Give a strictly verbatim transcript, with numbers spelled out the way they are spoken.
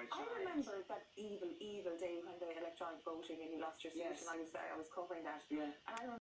my I child. remember that evil, evil day when the electronic voting and you lost your seat, Yes. and I was there, I was covering that. Yeah. And I